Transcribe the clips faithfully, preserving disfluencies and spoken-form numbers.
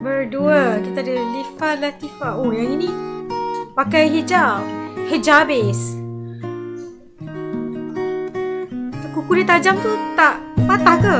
Berdua. Kita ada Lifa Latifa. Oh, yang ini pakai hijab. Hijabis. Kuku dia tajam tu tak patah ke?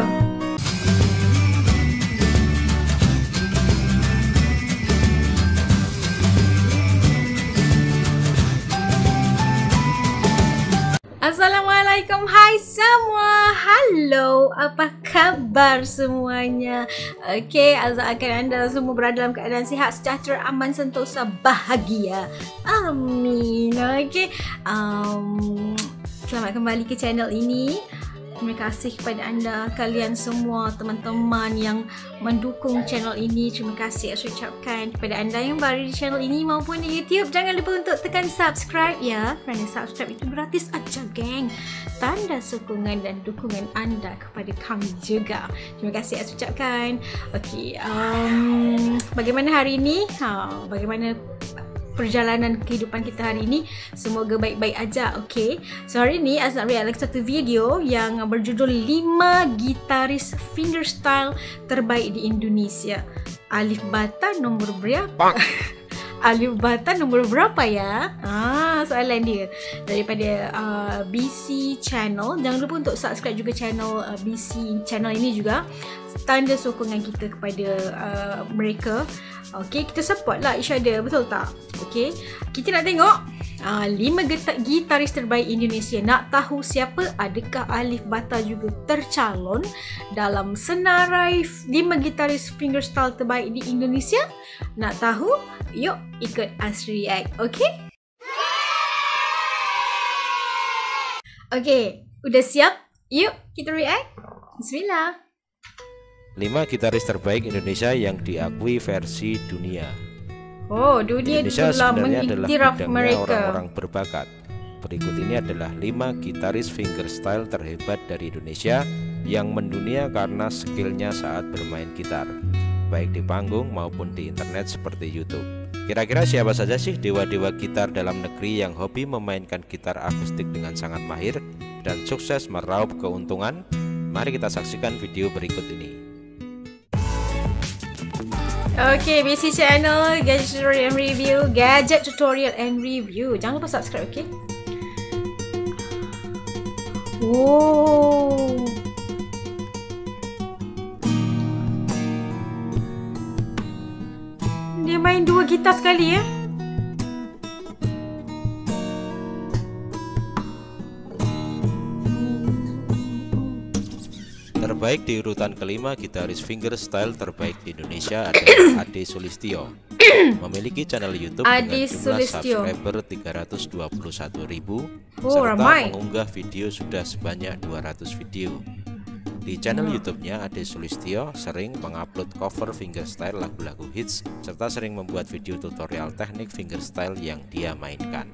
Assalamualaikum, hai semua. Halo, apa kabar semuanya? Okey, Azza akan anda semua berada dalam keadaan sihat, sejahtera, aman, sentosa, bahagia. Amin. Okey, um, selamat kembali ke channel ini. Terima kasih kepada anda, kalian semua, teman-teman yang mendukung channel ini. Terima kasih saya ucapkan kepada anda yang baru di channel ini maupun di YouTube. Jangan lupa untuk tekan subscribe ya, kerana subscribe itu gratis aja, geng. Tanda sokongan dan dukungan anda kepada kami juga. Terima kasih saya ucapkan. Okey, um, bagaimana hari ini? Ha, bagaimana perjalanan kehidupan kita hari ini? Semoga baik-baik aja, okey. So hari ni Azza nak react satu video yang berjudul lima gitaris fingerstyle terbaik di Indonesia. Alif Bata nombor berapa? Alif Bata nombor berapa ya? Ah, soalan dia daripada uh, B C Channel. Jangan lupa untuk subscribe juga channel uh, B C Channel ini juga. Tanda sokongan kita kepada uh, mereka. Okey, kita support lah each other, betul tak? Okey, kita nak tengok uh, lima gitaris terbaik Indonesia. Nak tahu siapa? Adakah Alif Bata juga tercalon dalam senarai lima gitaris fingerstyle terbaik di Indonesia? Nak tahu? Yuk ikut Az react, okey? Okey, udah siap? Yuk kita react. Bismillah. lima gitaris terbaik Indonesia yang diakui versi dunia. Oh, dunia Indonesia telah sebenarnya adalah mengiktiraf bidangnya mereka. orang-orang berbakat. Berikut ini adalah lima gitaris fingerstyle terhebat dari Indonesia yang mendunia karena skillnya saat bermain gitar, baik di panggung maupun di internet seperti YouTube. Kira-kira siapa saja sih dewa-dewa gitar dalam negeri yang hobi memainkan gitar akustik dengan sangat mahir dan sukses meraup keuntungan? Mari kita saksikan video berikut ini. Okay, B C Channel, Gadget Tutorial and Review, Gadget Tutorial and Review. Jangan lupa subscribe, okay? Oh, dia main dua gitar sekali ya? Terbaik di urutan kelima gitaris fingerstyle terbaik di Indonesia adalah Ade Sulistyo. Memiliki channel YouTube Ade dengan jumlah Sulistyo. subscriber tiga ratus dua puluh satu ribu Oh, serta ramai. mengunggah video sudah sebanyak dua ratus video. Di channel Hmm. YouTube-nya Ade Sulistyo sering mengupload cover fingerstyle lagu-lagu hits serta sering membuat video tutorial teknik fingerstyle yang dia mainkan.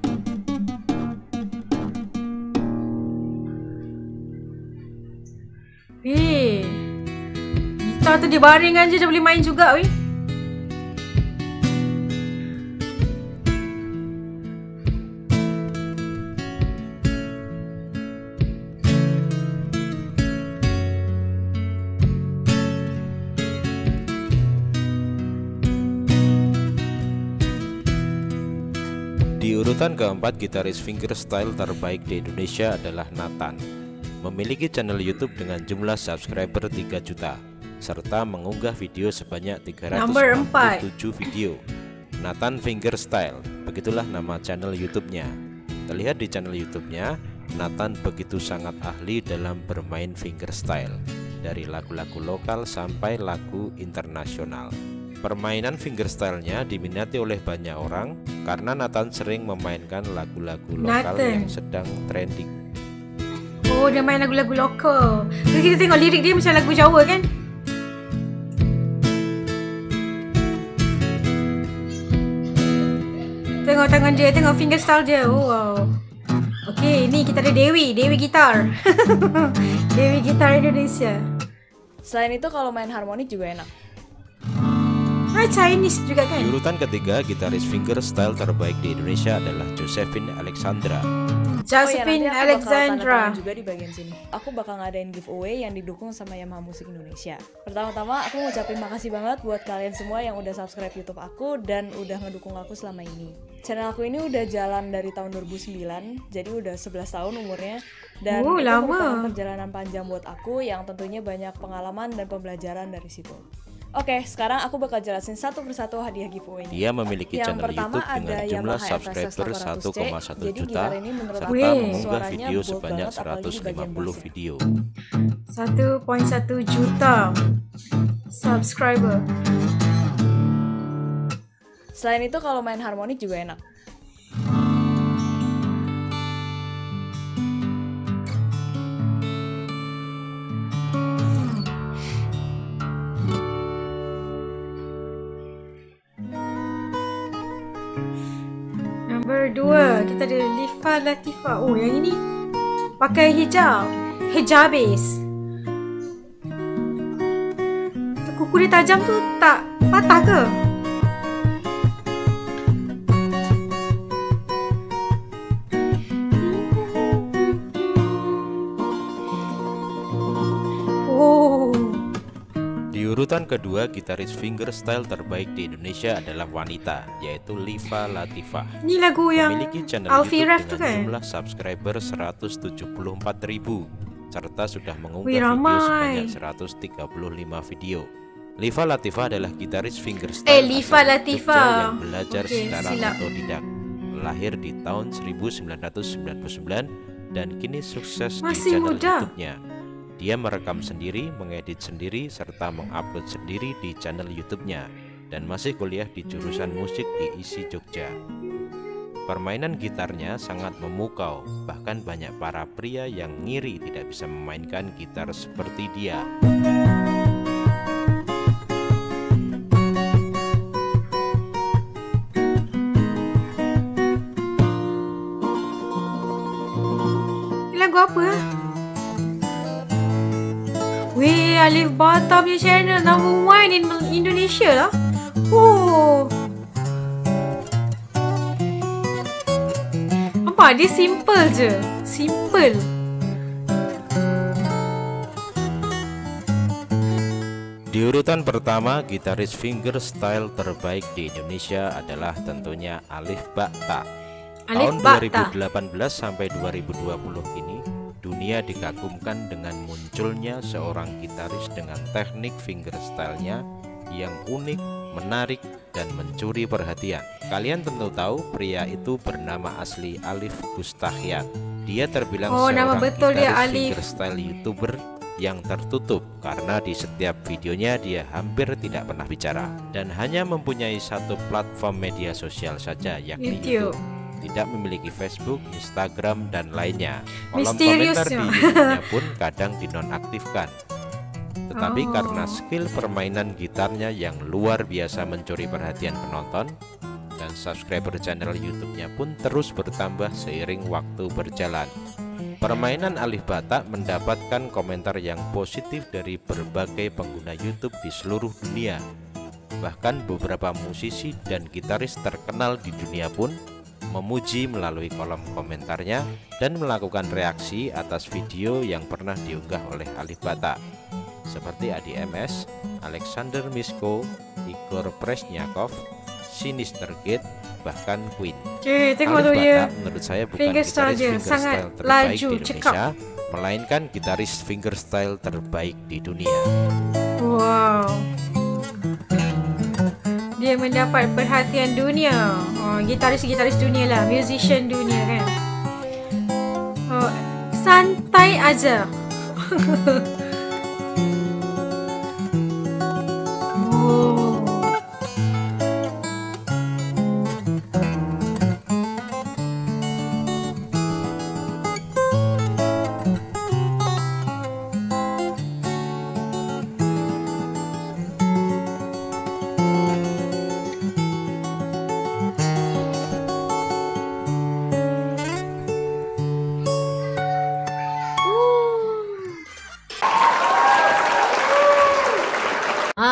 Eh, gitar tu dia baring aja dia boleh main juga, weh. Di urutan keempat gitaris fingerstyle terbaik di Indonesia adalah Nathan. Memiliki channel YouTube dengan jumlah subscriber tiga juta serta mengunggah video sebanyak tiga ratus enam puluh tujuh video. Nathan Fingerstyle, begitulah nama channel YouTube-nya. Terlihat di channel YouTube-nya, Nathan begitu sangat ahli dalam bermain fingerstyle, dari lagu-lagu lokal sampai lagu internasional. Permainan fingerstyle-nya diminati oleh banyak orang karena Nathan sering memainkan lagu-lagu lokal Nathan yang sedang trending. Oh, dia main lagu-lagu lokal. Jadi kita tengok lirik dia macam lagu Jawa kan? Tengok tangan dia, tengok fingerstyle dia. Oh, wow. Okay, ni kita ada Dewi, Dewi gitar. Dewi gitar Indonesia. Selain itu kalau main harmonik juga enak. Ah, Chinese juga kan? Di urutan ketiga, gitaris fingerstyle terbaik di Indonesia adalah Josephine Alexandra. Josephine nanti aku bakal tanda Alexandra. tangan juga di bagian sini. Aku bakal ngadain giveaway yang didukung sama Yamaha Musik Indonesia. Pertama-tama aku ngucapin makasih banget buat kalian semua yang udah subscribe YouTube aku dan udah ngedukung aku selama ini. Channel aku ini udah jalan dari tahun dua ribu sembilan, jadi udah sebelas tahun umurnya. Dan Oh, itu lama. merupakan perjalanan panjang buat aku yang tentunya banyak pengalaman dan pembelajaran dari situ. Oke, sekarang aku bakal jelasin satu persatu hadiah giveaway-nya. Dia memiliki Yang channel pertama YouTube dengan ada jumlah Yamaha subscriber F S S satu koma satu Jadi juta gitar ini menurut serta Wih. mengunggah suaranya video bold sebanyak banget, apalagi seratus lima bagian puluh bassnya. video. satu koma satu juta subscriber. Selain itu kalau main harmonik juga enak. Nombor dua, kita ada Lifa Latifa. Oh, yang ini pakai hijab. Hijabis. Tu kuku dia tajam tu tak patah ke? Oh. Di urutan kedua, gitaris fingerstyle terbaik di Indonesia adalah wanita, yaitu Lifa Latifah. Ni lagu yang Memiliki channel Alfie YouTube Ref tu dengan kan? jumlah subscriber seratus tujuh puluh empat ribu serta sudah mengunggah Wih, video ramai. sebanyak seratus tiga puluh lima video. Lifa Latifah adalah gitaris fingerstyle Eh, Lifa asal Latifah. Jogja yang belajar Okey, secara silap. otodidak. Lahir di tahun seribu sembilan ratus sembilan puluh sembilan dan kini sukses Masih di channel muda. YouTube-nya. Dia merekam sendiri, mengedit sendiri, serta mengupload sendiri di channel YouTube-nya dan masih kuliah di jurusan musik di I S I Jogja. Permainan gitarnya sangat memukau, bahkan banyak para pria yang ngiri tidak bisa memainkan gitar seperti dia. Ni lagu apa ah? Weh, Alif Bata punya channel number one in Indonesia lah. Oh. Nampak dia simple je. Simple. Di urutan pertama, gitaris fingerstyle terbaik di Indonesia adalah tentunya Alif Bata. Alif Tahun Bata. dua ribu delapan belas sampai dua ribu dua puluh ini, dunia dikagumkan dengan munculnya seorang gitaris dengan teknik fingerstyle-nya yang unik, menarik, dan mencuri perhatian. Kalian tentu tahu pria itu bernama asli Alif Gustahian. Dia terbilang Oh, nama seorang betul dia gitaris Alif. fingerstyle YouTuber yang tertutup karena di setiap videonya dia hampir tidak pernah bicara dan hanya mempunyai satu platform media sosial saja, yakni YouTube. YouTube. Tidak memiliki Facebook, Instagram, dan lainnya. Kolom Misterius komentar di ya. YouTube-nya pun kadang dinonaktifkan. Tetapi Oh. karena skill permainan gitarnya yang luar biasa mencuri perhatian penonton, dan subscriber channel YouTube-nya pun terus bertambah seiring waktu berjalan. Permainan Alif Bata mendapatkan komentar yang positif dari berbagai pengguna YouTube di seluruh dunia. Bahkan beberapa musisi dan gitaris terkenal di dunia pun memuji melalui kolom komentarnya dan melakukan reaksi atas video yang pernah diunggah oleh Alif Bata, seperti A D M S, Alexander Misko, Igor Presnyakov, Sinister Gate, bahkan Queen. Okay, tengok tu Alif dia. Bata menurut saya bukan Fingerstyle gitaris dia, fingerstyle sangat terbaik laju, di Indonesia, cekap. melainkan gitaris fingerstyle terbaik di dunia. Wow. Dia mendapat perhatian dunia. Oh, gitaris-gitaris dunia lah, musician dunia kan. Oh, santai aja. Oh.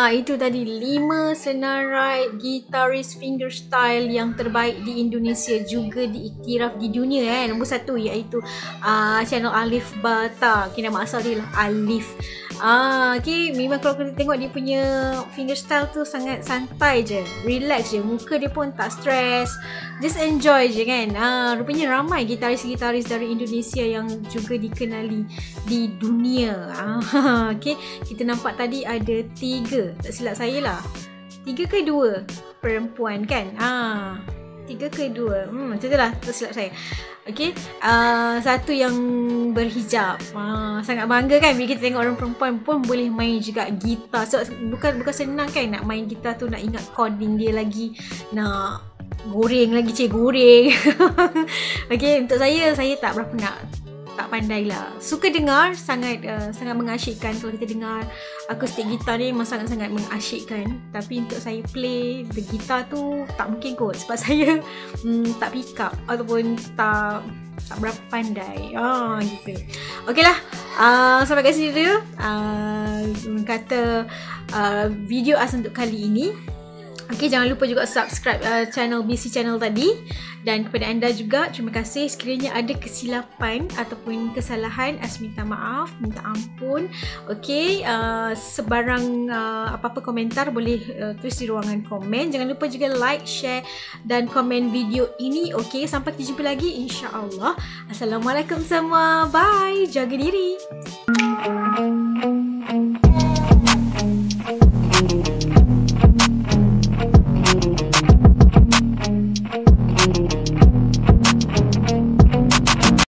Ah, itu tadi lima senarai gitaris fingerstyle yang terbaik di Indonesia, juga diiktiraf di dunia eh. Nombor satu iaitu uh, channel Alif Bata. Okay, nama asal dia lah Alif. Ah, okay, memang kalau kita tengok dia punya fingerstyle tu sangat santai je, relax je, muka dia pun tak stress, just enjoy je kan. Ah, rupanya ramai gitaris-gitaris dari Indonesia yang juga dikenali di dunia. Ah, okay, kita nampak tadi ada tiga, tak silap saya lah, tiga ke dua perempuan kan. Ah, tiga ke dua, hmm, macam tu lah, tak silap saya. Okay, uh, satu yang berhijab. uh, Sangat bangga kan bila kita tengok orang perempuan pun boleh main juga gitar. So bukan bukan senang kan nak main gitar tu, nak ingat chording dia lagi, nak goreng lagi, cik goreng. Okay, untuk saya, saya tak berapa nak, tak pandai lah. Suka dengar, sangat uh, sangat mengasyikkan kalau kita dengar akustik gitar ni, memang sangat-sangat mengasyikkan. Tapi untuk saya play the gitar tu tak mungkin kot, sebab saya hmm, tak pick up ataupun tak tak berapa pandai. Ah, gitu. Okey lah, uh, sampai kat sini dulu uh, kata uh, video As untuk kali ini. Okay, jangan lupa juga subscribe uh, channel B C Channel tadi. Dan kepada anda juga, terima kasih. Sekiranya ada kesilapan ataupun kesalahan, As minta maaf, minta ampun. Okay, uh, sebarang uh, apa-apa komentar boleh uh, tulis di ruangan komen. Jangan lupa juga like, share dan komen video ini. Okay, sampai kita jumpa lagi insya-Allah. Assalamualaikum semua. Bye. Jaga diri.